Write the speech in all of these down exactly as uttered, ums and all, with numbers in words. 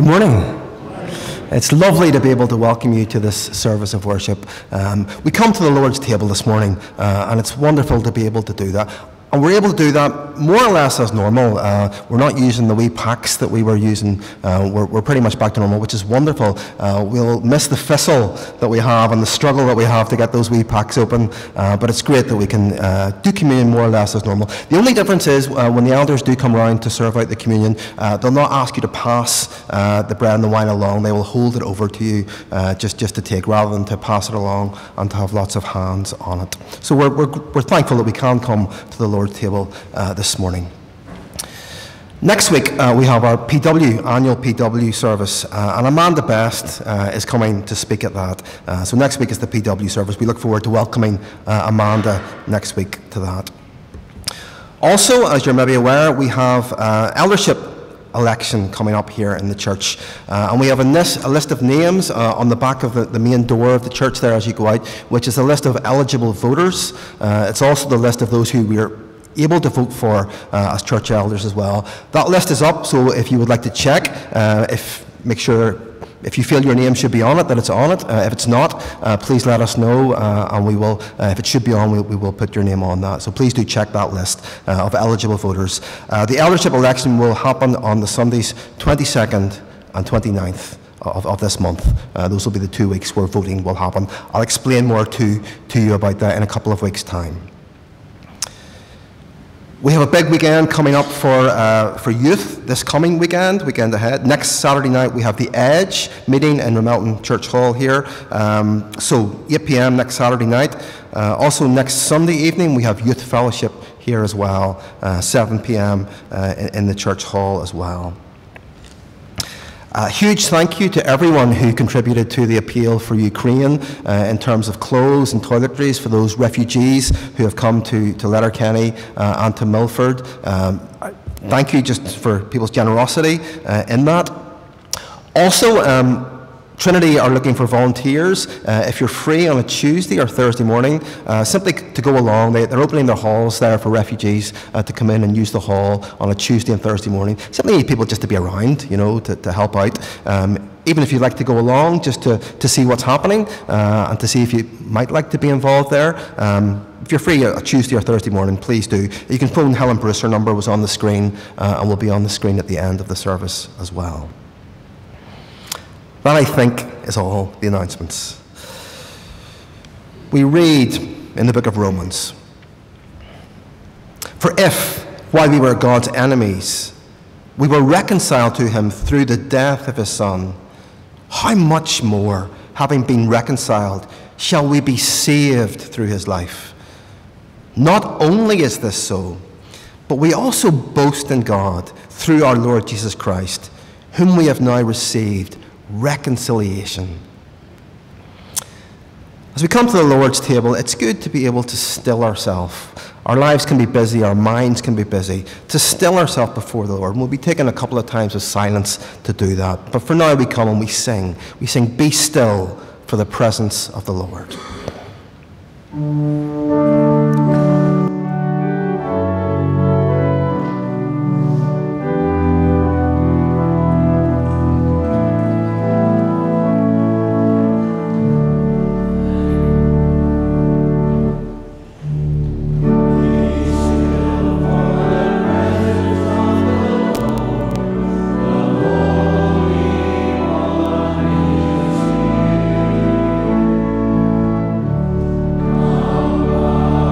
morning. It's lovely to be able to welcome you to this service of worship. Um, we come to the Lord's table this morning, uh, and it's wonderful to be able to do that. And we're able to do that more or less as normal. Uh, we're not using the wee packs that we were using. Uh, we're, we're pretty much back to normal, which is wonderful. Uh, we'll miss the fizzle that we have and the struggle that we have to get those wee packs open, uh, but it's great that we can uh, do communion more or less as normal. The only difference is uh, when the elders do come around to serve out the communion, uh, they'll not ask you to pass uh, the bread and the wine along. They will hold it over to you uh, just, just to take, rather than to pass it along and to have lots of hands on it. So we're, we're, we're thankful that we can come to the Lord's table uh, this morning. Next week uh, we have our P W, annual P W service, uh, and Amanda Best uh, is coming to speak at that. Uh, so next week is the P W service. We look forward to welcoming uh, Amanda next week to that. Also, as you're maybe aware, we have uh, eldership election coming up here in the church, uh, and we have a, nis- a list of names uh, on the back of the, the main door of the church there as you go out, which is a list of eligible voters. Uh, it's also the list of those who we are able to vote for uh, as church elders as well. That list is up, so if you would like to check, uh, if make sure if you feel your name should be on it, that it's on it. Uh, if it's not, uh, please let us know, uh, and we will. Uh, if it should be on, we, we will put your name on that. So please do check that list uh, of eligible voters. Uh, the eldership election will happen on the Sundays twenty-second and twenty-ninth of, of this month. Uh, those will be the two weeks where voting will happen. I'll explain more to, to you about that in a couple of weeks' time. We have a big weekend coming up for uh, for youth this coming weekend, weekend ahead. Next Saturday night we have the Edge meeting in Ramelton Church Hall here. Um, so eight p m next Saturday night. Uh, also next Sunday evening we have Youth Fellowship here as well, uh, seven p m Uh, in, in the church hall as well. A uh, huge thank you to everyone who contributed to the appeal for Ukraine uh, in terms of clothes and toiletries for those refugees who have come to, to Letterkenny uh, and to Milford. Um, thank you just for people's generosity uh, in that. Also, um, Trinity are looking for volunteers. Uh, if you're free on a Tuesday or Thursday morning, uh, simply to go along. They, they're opening their halls there for refugees uh, to come in and use the hall on a Tuesday and Thursday morning. Simply need people just to be around, you know, to, to help out. Um, even if you'd like to go along just to, to see what's happening uh, and to see if you might like to be involved there. Um, If you're free a Tuesday or Thursday morning, please do. You can phone Helen Bruce. Her number was on the screen uh, and will be on the screen at the end of the service as well. That, I think, is all the announcements. We read in the book of Romans, "For if, while we were God's enemies, we were reconciled to him through the death of his Son, how much more, having been reconciled, shall we be saved through his life? Not only is this so, but we also boast in God through our Lord Jesus Christ, whom we have now received reconciliation." As we come to the Lord's table, it's good to be able to still ourselves. Our lives can be busy, our minds can be busy. To still ourselves before the Lord. And we'll be taking a couple of times of silence to do that. But for now we come and we sing. We sing, "Be still for the presence of the Lord." Come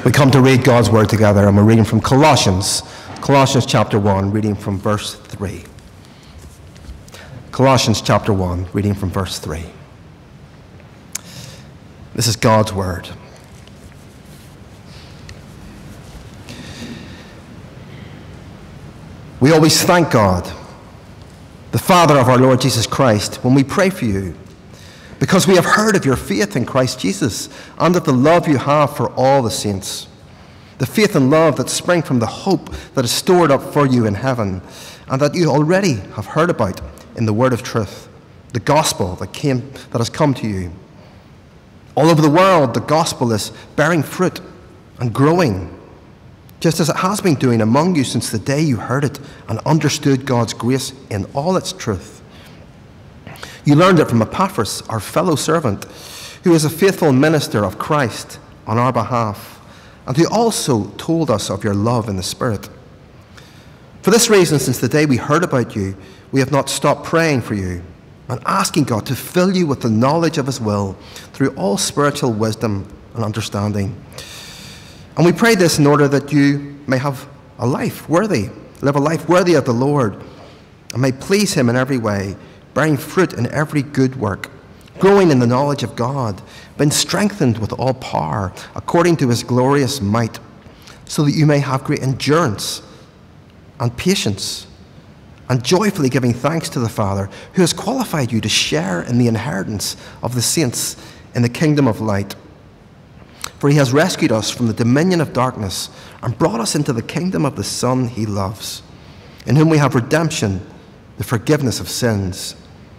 We come to read God's word together, and we're reading from Colossians, Colossians chapter one, reading from verse three. Colossians chapter one, reading from verse three. This is God's word. We always thank God, the Father of our Lord Jesus Christ, when we pray for you, because we have heard of your faith in Christ Jesus and of the love you have for all the saints, the faith and love that spring from the hope that is stored up for you in heaven, and that you already have heard about in the word of truth, the gospel that came, that has come to you. All over the world, the gospel is bearing fruit and growing, just as it has been doing among you since the day you heard it and understood God's grace in all its truth. You learned it from Epaphras, our fellow servant, who is a faithful minister of Christ on our behalf, and who also told us of your love in the Spirit. For this reason, since the day we heard about you, we have not stopped praying for you and asking God to fill you with the knowledge of his will through all spiritual wisdom and understanding. And we pray this in order that you may have a life worthy, live a life worthy of the Lord, and may please him in every way, bearing fruit in every good work, growing in the knowledge of God, being strengthened with all power according to his glorious might, so that you may have great endurance and patience, and joyfully giving thanks to the Father, who has qualified you to share in the inheritance of the saints in the kingdom of light. For he has rescued us from the dominion of darkness and brought us into the kingdom of the Son he loves, in whom we have redemption, the forgiveness of sins.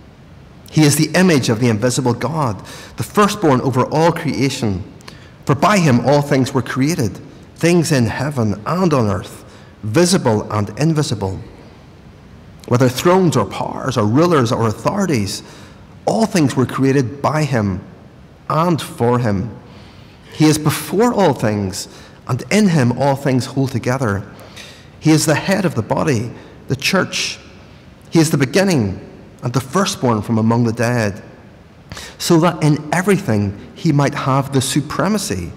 He is the image of the invisible God, the firstborn over all creation. For by him all things were created, things in heaven and on earth, visible and invisible. Whether thrones or powers or rulers or authorities, all things were created by him and for him. He is before all things, and in him all things hold together. He is the head of the body, the church. He is the beginning and the firstborn from among the dead, so that in everything he might have the supremacy.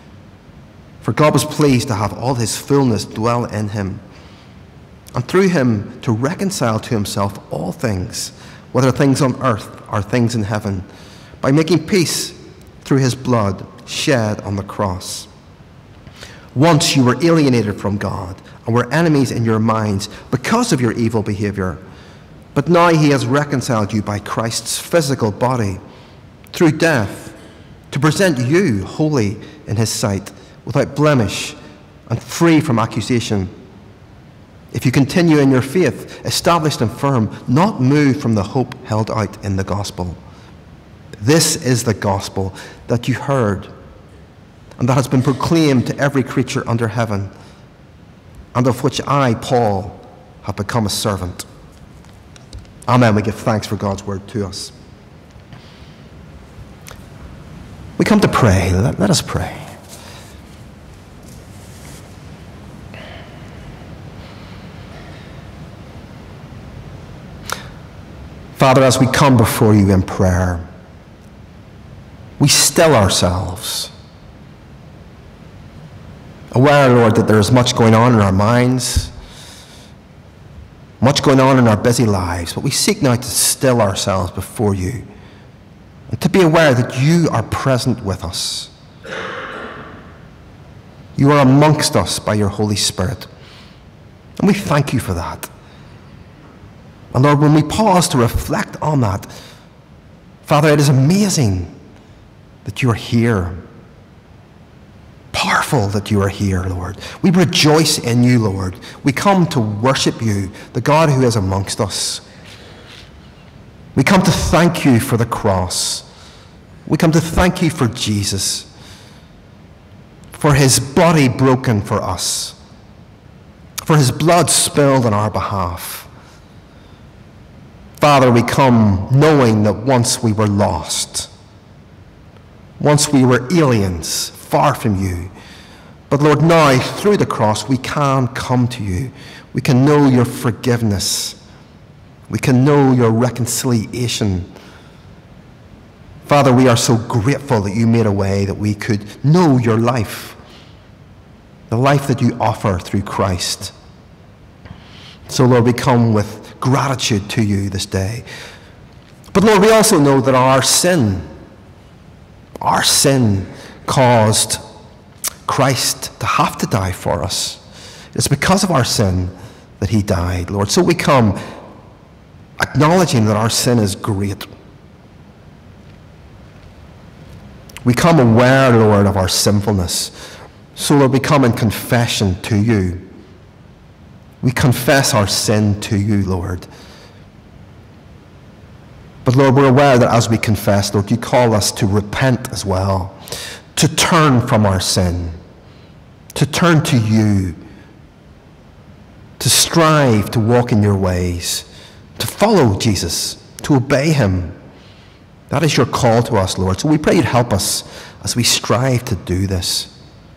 For God was pleased to have all his fullness dwell in him, and through him to reconcile to himself all things, whether things on earth or things in heaven, by making peace through his blood shed on the cross. Once you were alienated from God and were enemies in your minds because of your evil behavior, but now he has reconciled you by Christ's physical body through death, to present you holy in his sight, without blemish and free from accusation, if you continue in your faith, established and firm, not moved from the hope held out in the gospel. This is the gospel that you heard, and that has been proclaimed to every creature under heaven, and of which I, Paul, have become a servant. Amen. We give thanks for God's word to us. We come to pray. Let, let us pray. Father, as we come before you in prayer, we still ourselves, aware, Lord, that there is much going on in our minds, much going on in our busy lives, but we seek now to still ourselves before you and to be aware that you are present with us. You are amongst us by your Holy Spirit, and we thank you for that. And Lord, when we pause to reflect on that, Father, it is amazing that you are here. Powerful that you are here, Lord. We rejoice in you, Lord. We come to worship you, the God who is amongst us. We come to thank you for the cross. We come to thank you for Jesus, for his body broken for us, for his blood spilled on our behalf. Father, we come knowing that once we were lost, once we were aliens, far from you. But Lord, now through the cross we can come to you. We can know your forgiveness. We can know your reconciliation. Father, we are so grateful that you made a way that we could know your life, the life that you offer through Christ. So, Lord, we come with gratitude to you this day. But, Lord, we also know that our sin, our sin caused Christ to have to die for us. It's because of our sin that he died, Lord. So we come acknowledging that our sin is great. We come aware, Lord, of our sinfulness. So, Lord, we come in confession to you. We confess our sin to you, Lord. But, Lord, we're aware that as we confess, Lord, you call us to repent as well, to turn from our sin, to turn to you, to strive to walk in your ways, to follow Jesus, to obey him. That is your call to us, Lord. So we pray you'd help us as we strive to do this.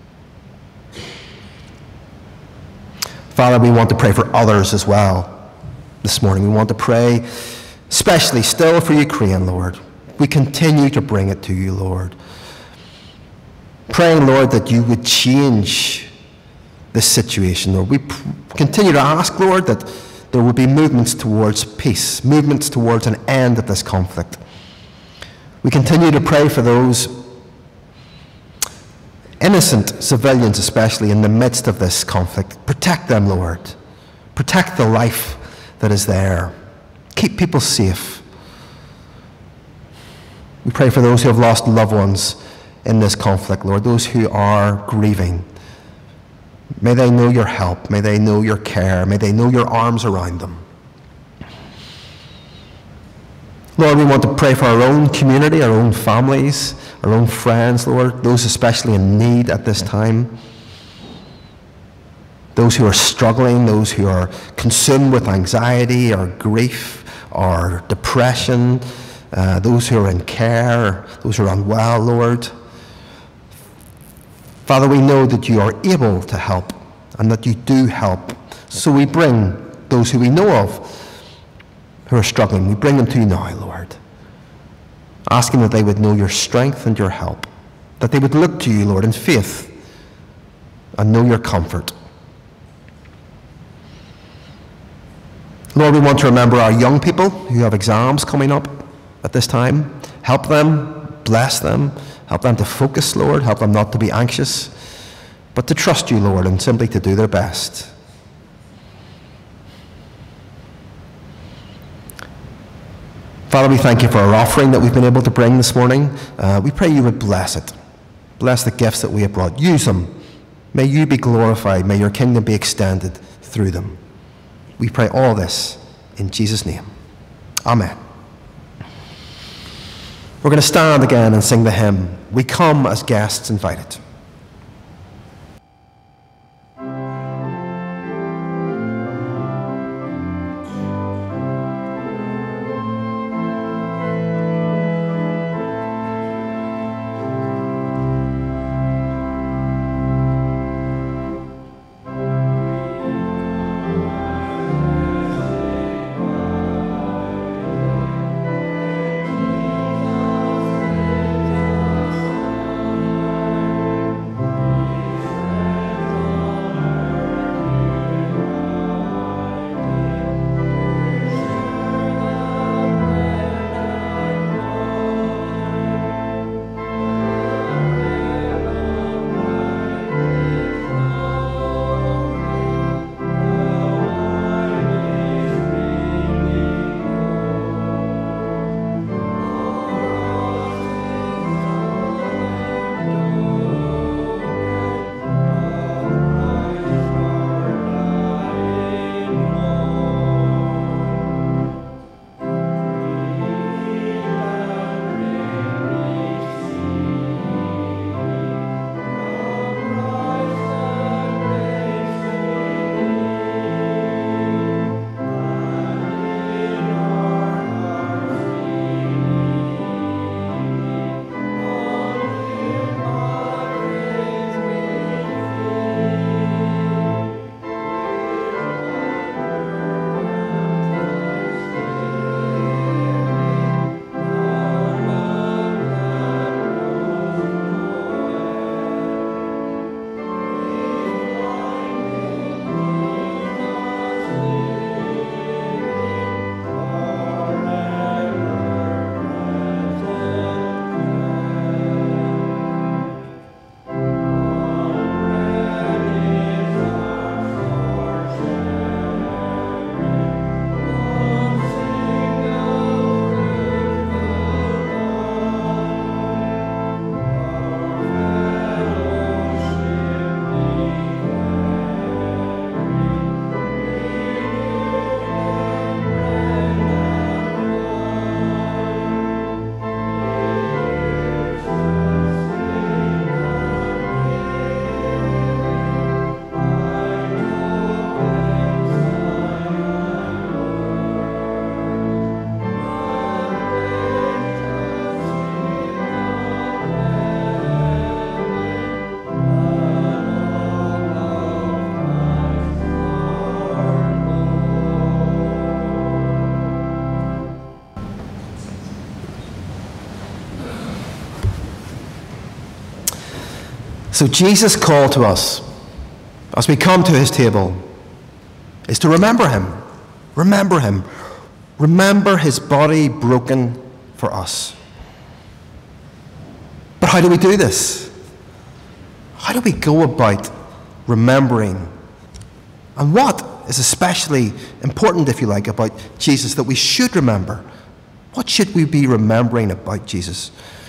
Father, we want to pray for others as well this morning. We want to pray especially still for Ukraine, Lord. We continue to bring it to you, Lord. Praying, Lord, that you would change this situation, Lord. We continue to ask, Lord, that there would be movements towards peace, movements towards an end of this conflict. We continue to pray for those innocent civilians, especially in the midst of this conflict. Protect them, Lord. Protect the life that is there. Keep people safe. We pray for those who have lost loved ones in this conflict, Lord, those who are grieving. May they know your help. May they know your care. May they know your arms around them. Lord, we want to pray for our own community, our own families, our own friends, Lord, those especially in need at this time. Those who are struggling, those who are consumed with anxiety or grief or depression, uh, those who are in care, those who are unwell, Lord. Father, we know that you are able to help and that you do help. So we bring those who we know of who are struggling, we bring them to you now, Lord, asking that they would know your strength and your help, that they would look to you, Lord, in faith and know your comfort. Lord, we want to remember our young people who have exams coming up at this time. Help them, bless them, help them to focus, Lord, help them not to be anxious, but to trust you, Lord, and simply to do their best. Father, we thank you for our offering that we've been able to bring this morning. Uh, we pray you would bless it. Bless the gifts that we have brought. Use them. May you be glorified. May your kingdom be extended through them. We pray all this in Jesus' name. Amen. We're going to stand again and sing the hymn, We Come as Guests Invited. Thank So Jesus' call to us as we come to his table is to remember him. Remember him. Remember his body broken for us. But how do we do this? How do we go about remembering? And what is especially important, if you like, about Jesus that we should remember? What should we be remembering about Jesus?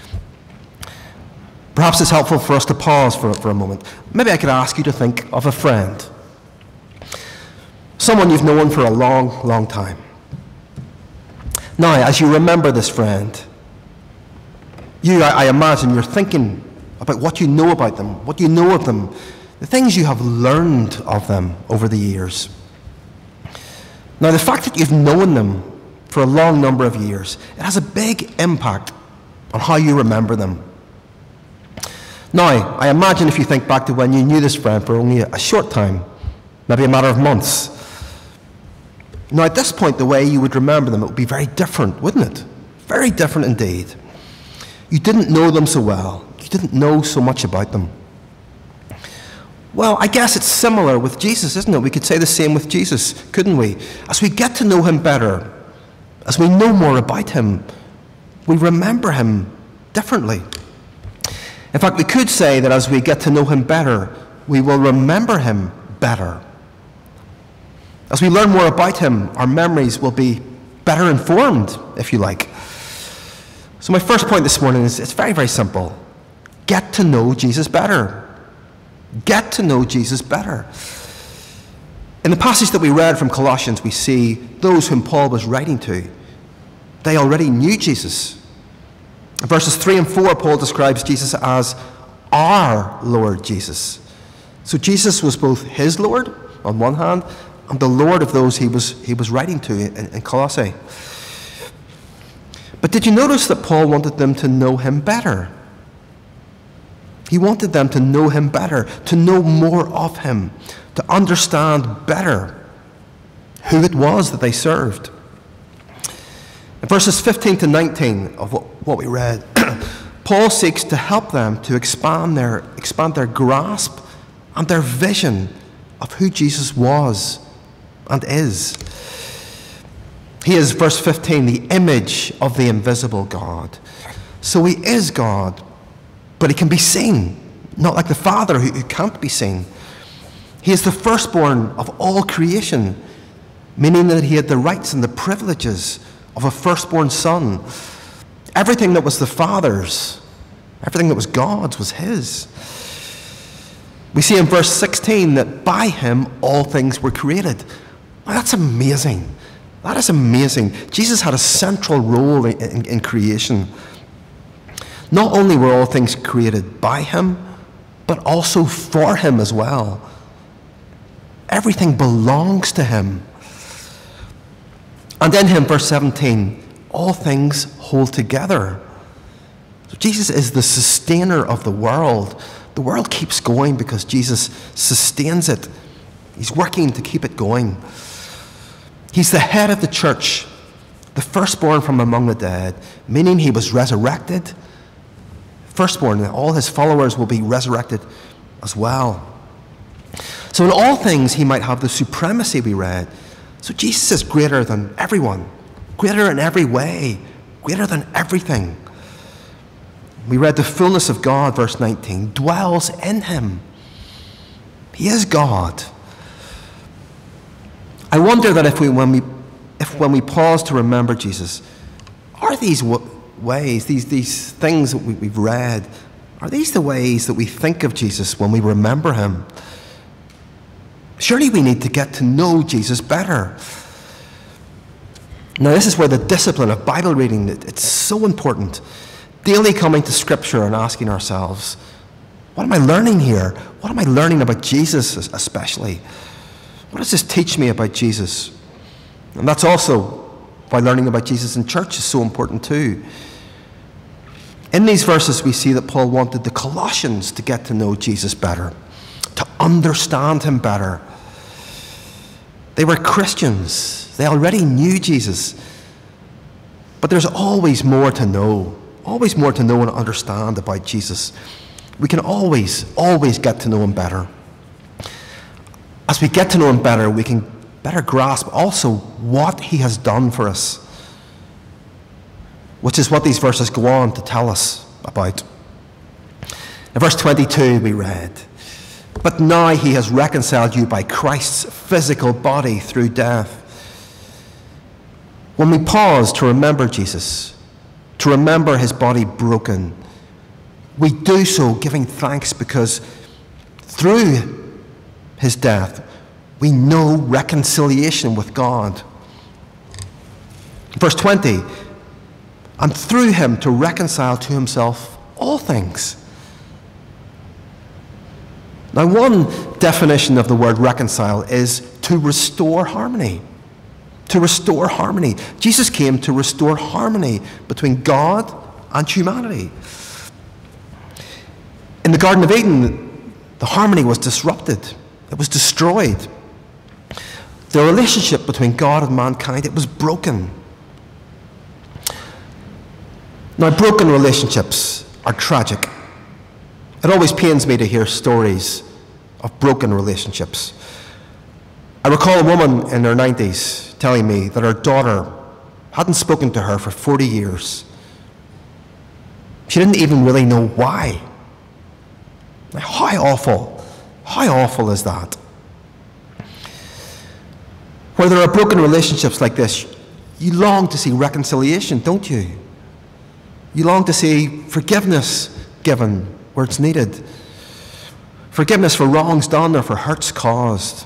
Perhaps it's helpful for us to pause for, for a moment. Maybe I could ask you to think of a friend. Someone you've known for a long, long time. Now, as you remember this friend, you, I, I imagine, you're thinking about what you know about them, what you know of them, the things you have learned of them over the years. Now, the fact that you've known them for a long number of years, it has a big impact on how you remember them. Now, I imagine if you think back to when you knew this friend for only a short time, maybe a matter of months. Now, at this point, the way you would remember them, it would be very different, wouldn't it? Very different indeed. You didn't know them so well. You didn't know so much about them. Well, I guess it's similar with Jesus, isn't it? We could say the same with Jesus, couldn't we? As we get to know him better, as we know more about him, we remember him differently. In fact, we could say that as we get to know him better, we will remember him better. As we learn more about him, our memories will be better informed, if you like. So my first point this morning is it's very, very simple. Get to know Jesus better. Get to know Jesus better. In the passage that we read from Colossians, we see those whom Paul was writing to. They already knew Jesus. In verses three and four, Paul describes Jesus as our Lord Jesus. So Jesus was both his Lord, on one hand, and the Lord of those he was, he was writing to in, in Colossae. But did you notice that Paul wanted them to know him better? He wanted them to know him better, to know more of him, to understand better who it was that they served. In verses fifteen to nineteen of what, what we read, Paul seeks to help them to expand their, expand their grasp and their vision of who Jesus was and is. He is, verse fifteen, the image of the invisible God. So he is God, but he can be seen, not like the Father who, who can't be seen. He is the firstborn of all creation, meaning that he had the rights and the privileges of a firstborn son. Everything that was the Father's, everything that was God's was his. We see in verse sixteen that by him all things were created. Now, that's amazing. That is amazing. Jesus had a central role in, in, in creation. Not only were all things created by him, but also for him as well. Everything belongs to him. And in him, verse seventeen, all things hold together. So Jesus is the sustainer of the world. The world keeps going because Jesus sustains it. He's working to keep it going. He's the head of the church, the firstborn from among the dead, meaning he was resurrected. Firstborn, and all his followers will be resurrected as well. So in all things, he might have the supremacy, we read. So Jesus is greater than everyone, greater in every way, greater than everything. We read the fullness of God, verse nineteen, dwells in him. He is God. I wonder that if we, when we, if when we pause to remember Jesus, are these ways, these, these things that we, we've read, are these the ways that we think of Jesus when we remember him? Surely we need to get to know Jesus better. Now, this is where the discipline of Bible reading, it's so important. Daily coming to Scripture and asking ourselves, what am I learning here? What am I learning about Jesus especially? What does this teach me about Jesus? And that's also why learning about Jesus in church is so important too. In these verses, we see that Paul wanted the Colossians to get to know Jesus better, to understand him better. They were Christians. They already knew Jesus. But there's always more to know, always more to know and understand about Jesus. we can always, always get to know him better. As we get to know him better, we can better grasp also what he has done for us, which is what these verses go on to tell us about. In verse twenty-two we read, "But now he has reconciled you by Christ's physical body through death." When we pause to remember Jesus, to remember his body broken, we do so giving thanks because through his death, we know reconciliation with God. Verse twenty, "And through him to reconcile to himself all things." Now, one definition of the word reconcile is to restore harmony. To restore harmony. Jesus came to restore harmony between God and humanity. In the Garden of Eden, the harmony was disrupted. It was destroyed. The relationship between God and mankind, it was broken. Now, broken relationships are tragic. It always pains me to hear stories of broken relationships. I recall a woman in her nineties telling me that her daughter hadn't spoken to her for forty years. She didn't even really know why. How awful, how awful is that? Where there are broken relationships like this, you long to see reconciliation, don't you? You long to see forgiveness given where it's needed. Forgiveness for wrongs done or for hurts caused.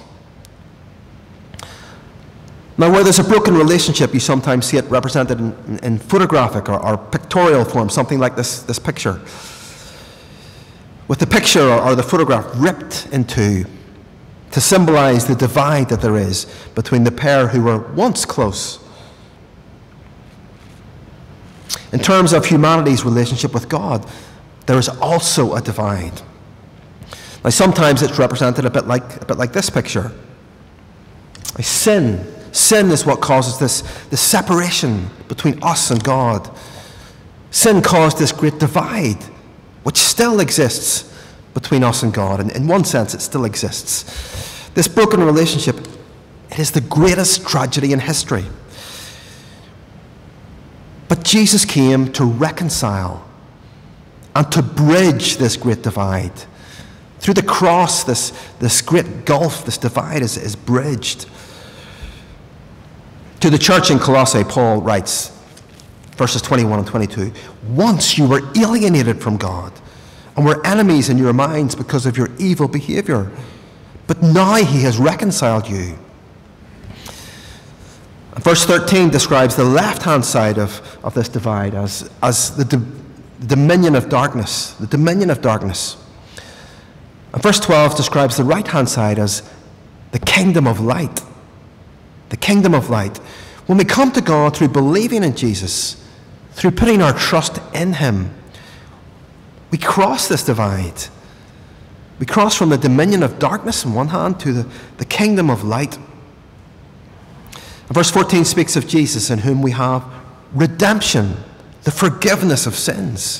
Now, where there's a broken relationship, you sometimes see it represented in, in photographic or, or pictorial form, something like this, this picture. With the picture or, or the photograph ripped in two to symbolize the divide that there is between the pair who were once close. In terms of humanity's relationship with God, there is also a divide. Now, sometimes it's represented a bit like, a bit like this picture. Sin. Sin is what causes this, this separation between us and God. Sin caused this great divide, which still exists between us and God. And in one sense, it still exists. This broken relationship, it is the greatest tragedy in history. But Jesus came to reconcile and to bridge this great divide. Through the cross, this, this great gulf, this divide is, is bridged. To the church in Colossae, Paul writes, verses twenty-one and twenty-two, "Once you were alienated from God and were enemies in your minds because of your evil behavior, but now he has reconciled you." And verse thirteen describes the left-hand side of, of this divide as, as the, the dominion of darkness, the dominion of darkness. And verse twelve describes the right-hand side as the kingdom of light. The kingdom of light. When we come to God through believing in Jesus, through putting our trust in him, we cross this divide. We cross from the dominion of darkness on one hand to the, the kingdom of light. And verse fourteen speaks of Jesus, in whom we have redemption, the forgiveness of sins.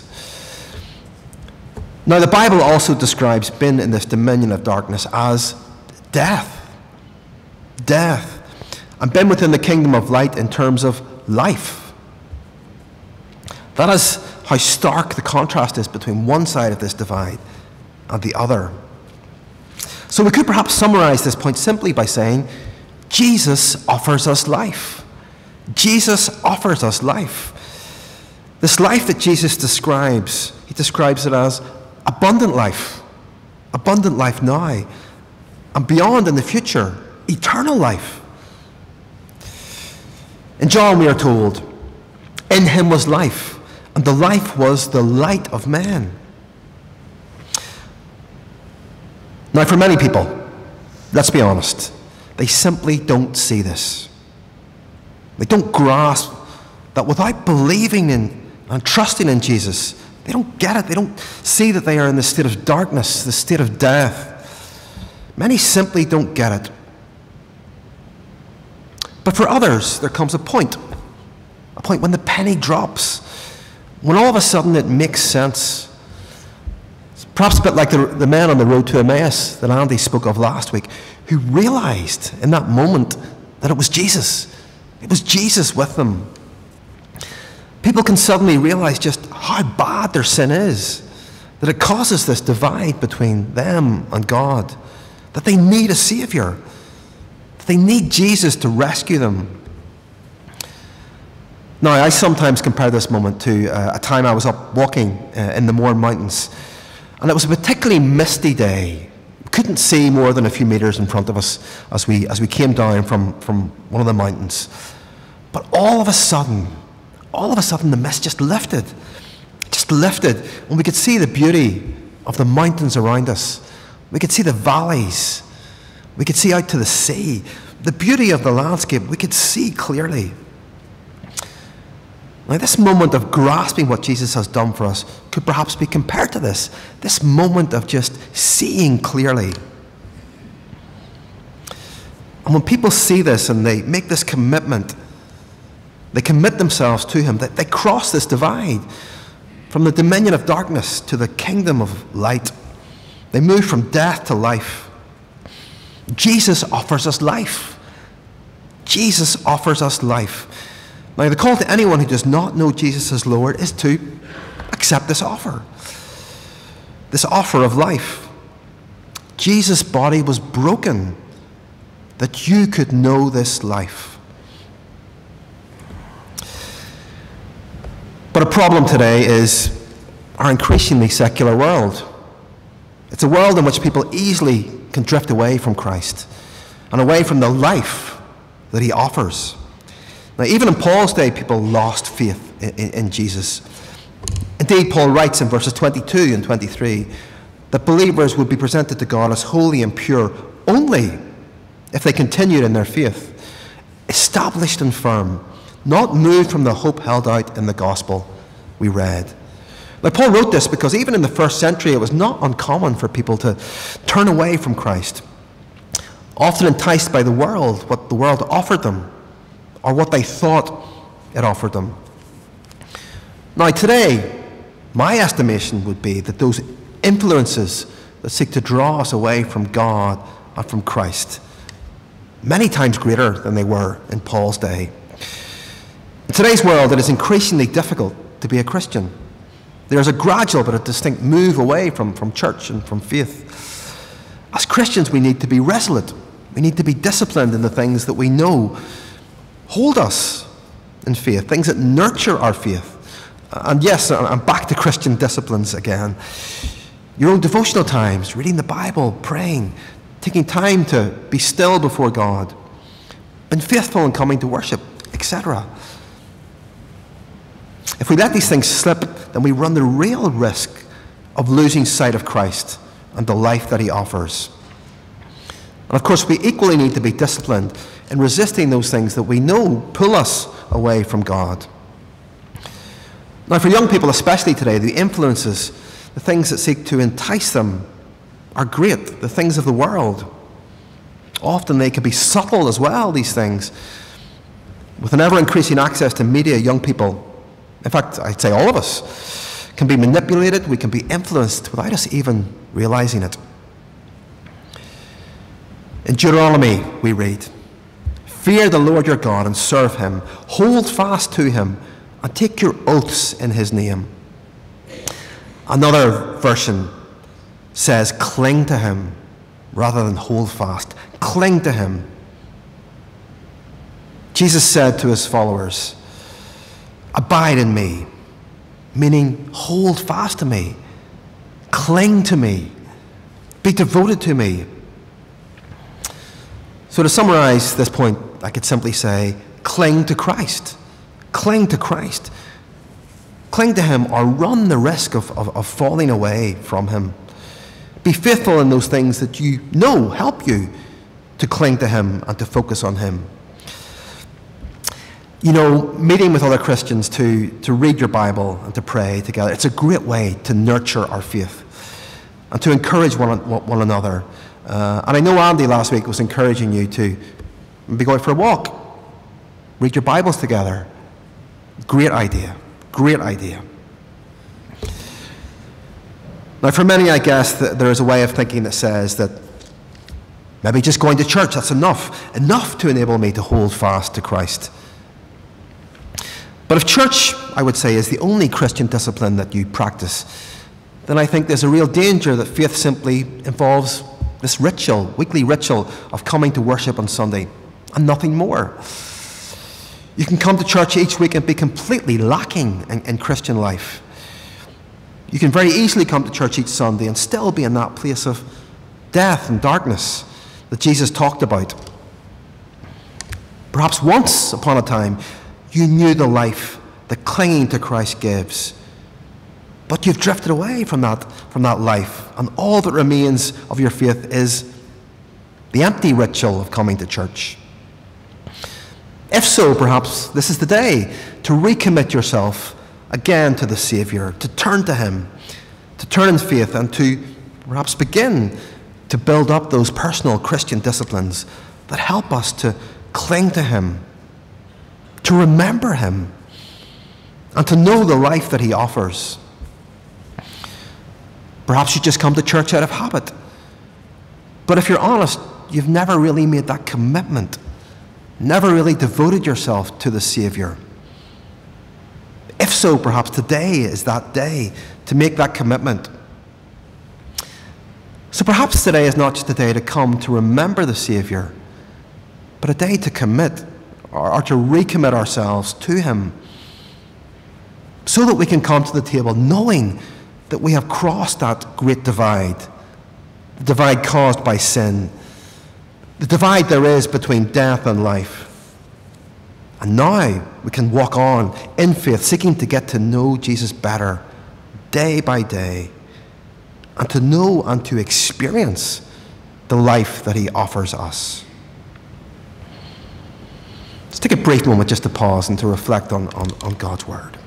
Now, the Bible also describes being in this dominion of darkness as death. Death. And been within the kingdom of light in terms of life. That is how stark the contrast is between one side of this divide and the other. So we could perhaps summarize this point simply by saying, Jesus offers us life. Jesus offers us life. This life that Jesus describes, he describes it as abundant life. Abundant life now. And beyond in the future, eternal life. In John we are told, "In him was life, and the life was the light of men." Now, for many people, let's be honest, they simply don't see this. They don't grasp that without believing in and trusting in Jesus, they don't get it. They don't see that they are in the state of darkness, the state of death. Many simply don't get it. But for others, there comes a point, a point when the penny drops, when all of a sudden it makes sense. Perhaps a bit like the, the men on the road to Emmaus that Andy spoke of last week, who realized in that moment that it was Jesus. It was Jesus with them. People can suddenly realize just how bad their sin is, that it causes this divide between them and God, that they need a Savior, that they need Jesus to rescue them. Now, I sometimes compare this moment to uh, a time I was up walking uh, in the Mourne Mountains, and it was a particularly misty day. We couldn't see more than a few meters in front of us as we, as we came down from, from one of the mountains. But all of a sudden, all of a sudden the mist just lifted. It just lifted, and we could see the beauty of the mountains around us. We could see the valleys. We could see out to the sea. The beauty of the landscape, we could see clearly. Now, this moment of grasping what Jesus has done for us could perhaps be compared to this. This moment of just seeing clearly. And when people see this and they make this commitment, they commit themselves to him, they, they cross this divide from the dominion of darkness to the kingdom of light. They move from death to life. Jesus offers us life. Jesus offers us life. Now, the call to anyone who does not know Jesus as Lord is to accept this offer. This offer of life. Jesus' body was broken that you could know this life. But a problem today is our increasingly secular world. It's a world in which people easily can drift away from Christ and away from the life that he offers. Now, even in Paul's day, people lost faith in, in, in Jesus. Indeed, Paul writes in verses twenty-two and twenty-three that believers would be presented to God as holy and pure only if they continued in their faith, established and firm, not moved from the hope held out in the gospel we read. Now, Paul wrote this because even in the first century, it was not uncommon for people to turn away from Christ, often enticed by the world, what the world offered them, or what they thought it offered them. Now, today, my estimation would be that those influences that seek to draw us away from God and from Christ, many times greater than they were in Paul's day. In today's world, it is increasingly difficult to be a Christian. There is a gradual but a distinct move away from, from church and from faith. As Christians, we need to be resolute. We need to be disciplined in the things that we know hold us in faith, things that nurture our faith. And yes, I'm back to Christian disciplines again. Your own devotional times, reading the Bible, praying, taking time to be still before God, being faithful in coming to worship, et cetera. If we let these things slip, then we run the real risk of losing sight of Christ and the life that he offers. And of course, we equally need to be disciplined in resisting those things that we know pull us away from God. Now, for young people especially today, the influences, the things that seek to entice them are great, the things of the world. Often they can be subtle as well, these things. With an ever-increasing access to media, young people, in fact, I'd say all of us, can be manipulated, we can be influenced without us even realizing it. In Deuteronomy, we read, "Fear the Lord your God and serve him. Hold fast to him and take your oaths in his name." Another version says, "Cling to him," rather than hold fast. Cling to him. Jesus said to his followers, "Abide in me," meaning hold fast to me, cling to me, be devoted to me. So to summarize this point, I could simply say, cling to Christ. Cling to Christ. Cling to him or run the risk of, of, of falling away from him. Be faithful in those things that you know help you to cling to him and to focus on him. You know, meeting with other Christians to, to read your Bible and to pray together, it's a great way to nurture our faith and to encourage one, one another. Uh, and I know Andy last week was encouraging you to be going for a walk, read your Bibles together. Great idea, great idea. Now, for many, I guess, that there is a way of thinking that says that maybe just going to church, that's enough, enough to enable me to hold fast to Christ. But if church, I would say, is the only Christian discipline that you practice, then I think there's a real danger that faith simply involves this ritual, weekly ritual of coming to worship on Sunday and nothing more. You can come to church each week and be completely lacking in, in Christian life. You can very easily come to church each Sunday and still be in that place of death and darkness that Jesus talked about. Perhaps once upon a time, you knew the life that clinging to Christ gives. But you've drifted away from that, from that life, and all that remains of your faith is the empty ritual of coming to church. If so, perhaps this is the day to recommit yourself again to the Saviour, to turn to Him, to turn in faith, and to perhaps begin to build up those personal Christian disciplines that help us to cling to Him, to remember Him, and to know the life that He offers. Perhaps you just come to church out of habit. But if you're honest, you've never really made that commitment, never really devoted yourself to the Saviour. If so, perhaps today is that day to make that commitment. So perhaps today is not just a day to come to remember the Saviour, but a day to commit or, or to recommit ourselves to Him, so that we can come to the table knowing that we have crossed that great divide, the divide caused by sin, the divide there is between death and life. And now we can walk on in faith, seeking to get to know Jesus better day by day, and to know and to experience the life that He offers us. Let's take a brief moment just to pause and to reflect on, on, on God's Word.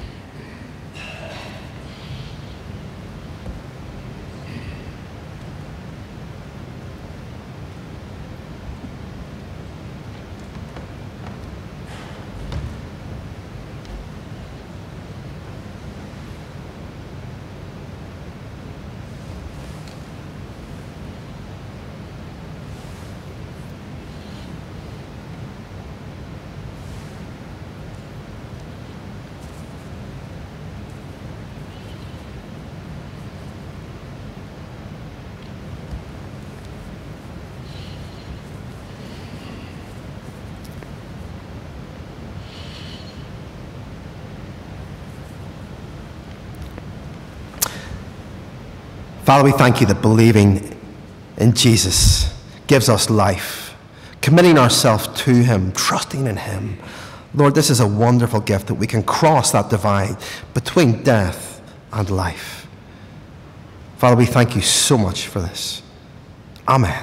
Father, we thank You that believing in Jesus gives us life, committing ourselves to Him, trusting in Him. Lord, this is a wonderful gift that we can cross that divide between death and life. Father, we thank You so much for this. Amen.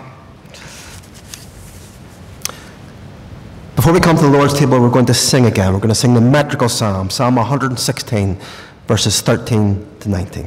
Before we come to the Lord's table, we're going to sing again. We're going to sing the metrical psalm, Psalm one hundred sixteen, verses thirteen to nineteen.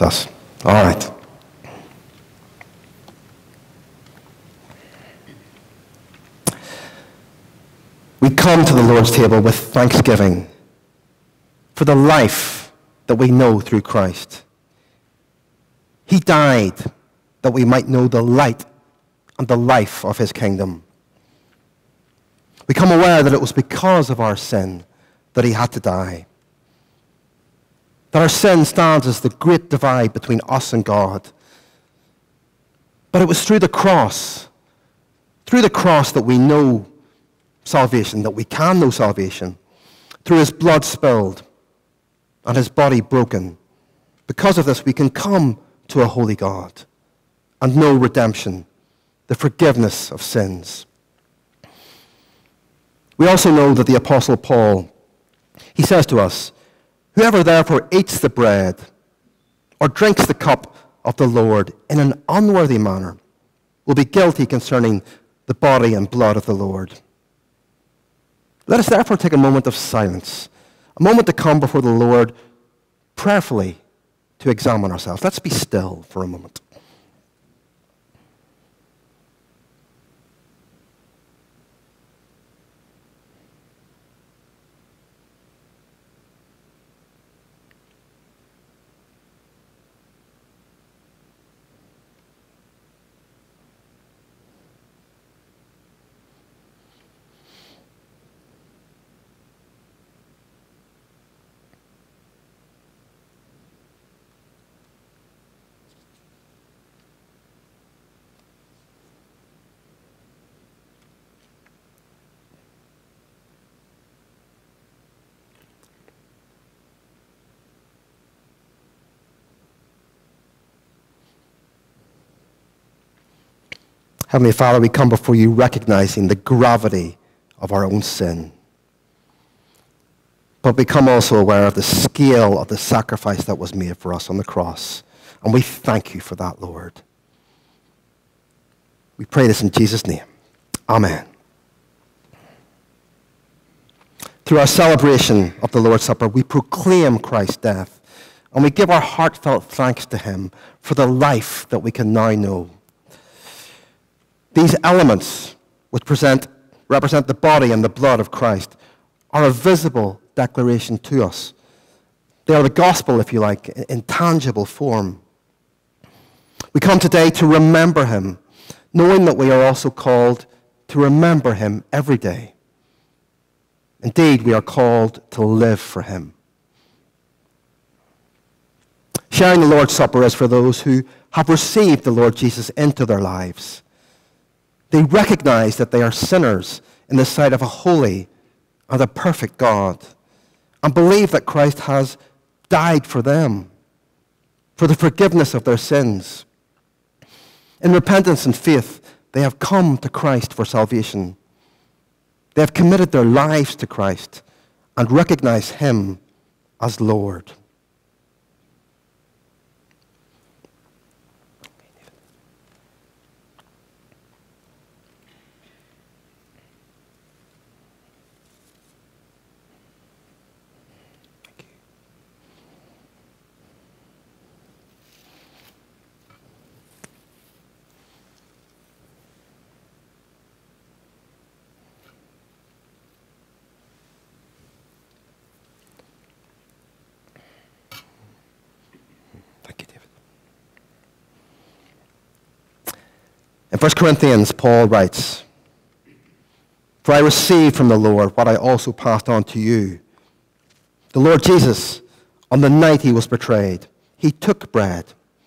Thus. All right. We come to the Lord's table with thanksgiving for the life that we know through Christ. He died that we might know the light and the life of his kingdom. We come aware that it was because of our sin that he had to die. That our sin stands as the great divide between us and God. But it was through the cross, through the cross that we know salvation, that we can know salvation, through his blood spilled and his body broken. Because of this, we can come to a holy God and know redemption, the forgiveness of sins. We also know that the Apostle Paul, he says to us, whoever therefore eats the bread or drinks the cup of the Lord in an unworthy manner will be guilty concerning the body and blood of the Lord. Let us therefore take a moment of silence, a moment to come before the Lord prayerfully to examine ourselves. Let's be still for a moment. Heavenly Father, we come before you recognizing the gravity of our own sin. But we come also aware of the scale of the sacrifice that was made for us on the cross. And we thank you for that, Lord. We pray this in Jesus' name. Amen. Through our celebration of the Lord's Supper, we proclaim Christ's death. And we give our heartfelt thanks to him for the life that we can now know. These elements, which present, represent the body and the blood of Christ, are a visible declaration to us. They are the gospel, if you like, in tangible form. We come today to remember him, knowing that we are also called to remember him every day. Indeed, we are called to live for him. Sharing the Lord's Supper is for those who have received the Lord Jesus into their lives. They recognize that they are sinners in the sight of a holy and a perfect God, and believe that Christ has died for them, for the forgiveness of their sins. In repentance and faith, they have come to Christ for salvation. They have committed their lives to Christ and recognize him as Lord. In First Corinthians, Paul writes, "For I received from the Lord what I also passed on to you. The Lord Jesus, on the night he was betrayed, he took bread.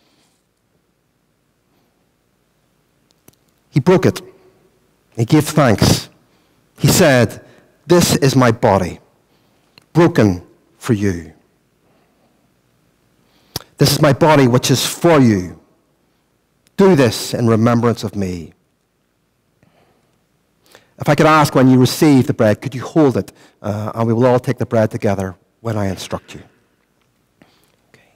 He broke it. He gave thanks. He said, 'This is my body, broken for you. This is my body which is for you. Do this in remembrance of me.'" If I could ask, when you receive the bread, could you hold it? Uh, and we will all take the bread together when I instruct you. Okay.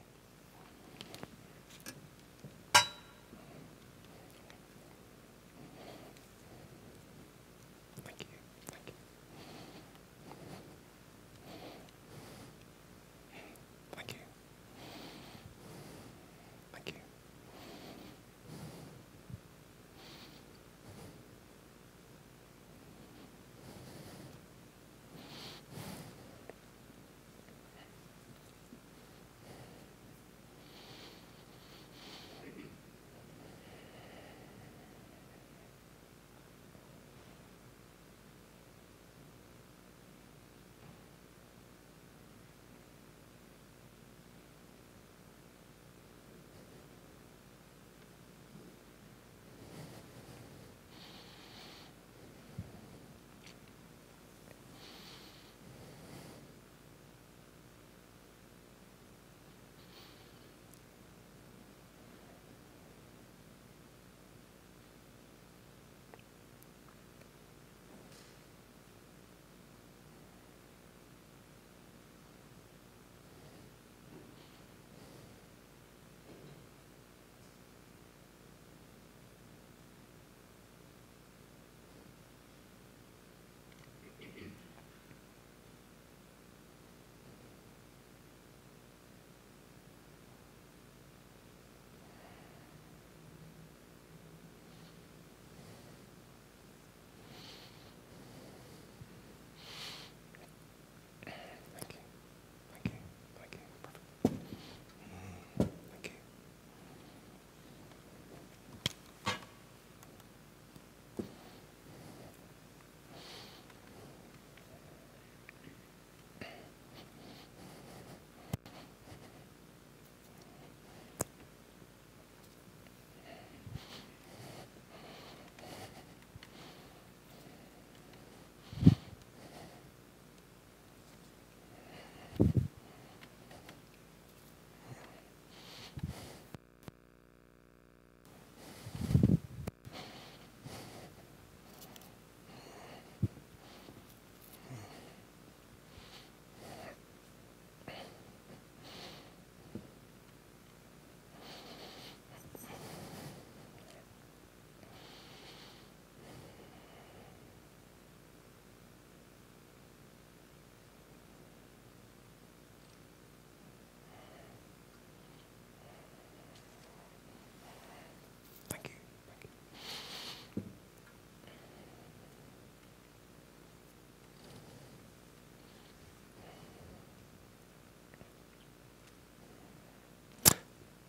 Thank you. Thank you. Thank you.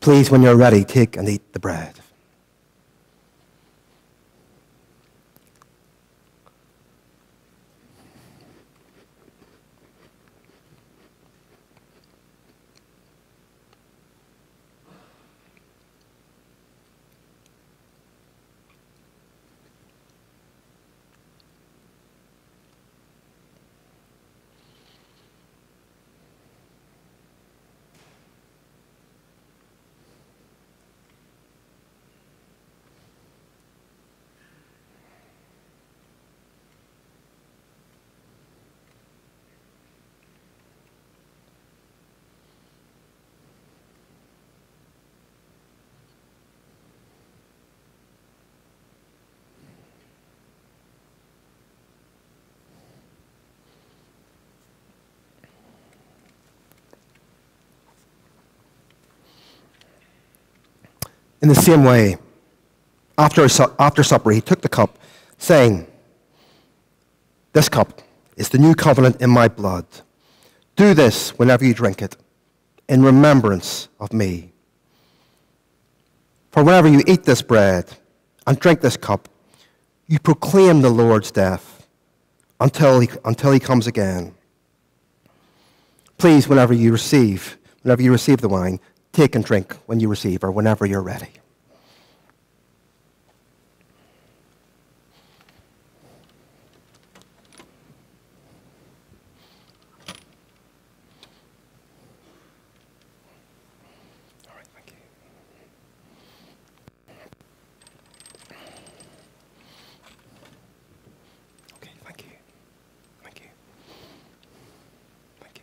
Please, when you're ready, take and eat the bread. In the same way, after, after supper, he took the cup, saying, "This cup is the new covenant in my blood. Do this whenever you drink it, in remembrance of me. For whenever you eat this bread and drink this cup, you proclaim the Lord's death until he, until he comes again. Please, whenever you receive, whenever you receive the wine, take and drink when you receive, or whenever you're ready." All right, thank you. Okay, thank you. Thank you. Thank you.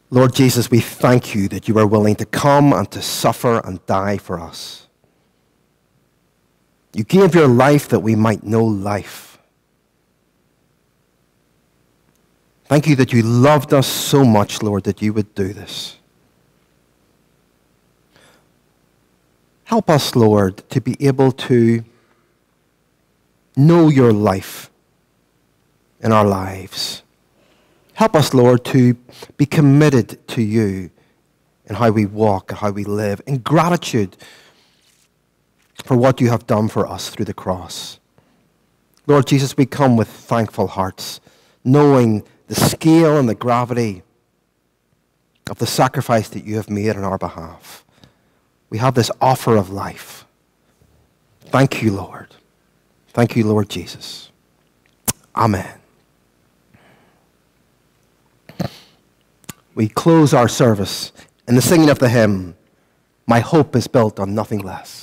Lord Jesus, we thank you that you are willing to come and to suffer and die for us. You gave your life that we might know life. Thank you that you loved us so much, Lord, that you would do this. Help us, Lord, to be able to know your life in our lives. Help us, Lord, to be committed to you in how we walk and how we live, in gratitude for what you have done for us through the cross. Lord Jesus, we come with thankful hearts, knowing the scale and the gravity of the sacrifice that you have made on our behalf. We have this offer of life. Thank you, Lord. Thank you, Lord Jesus. Amen. We close our service in the singing of the hymn, "My Hope is Built on Nothing Less."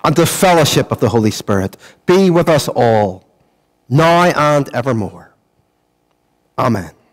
and the fellowship of the Holy Spirit be with us all, now and evermore. Amen.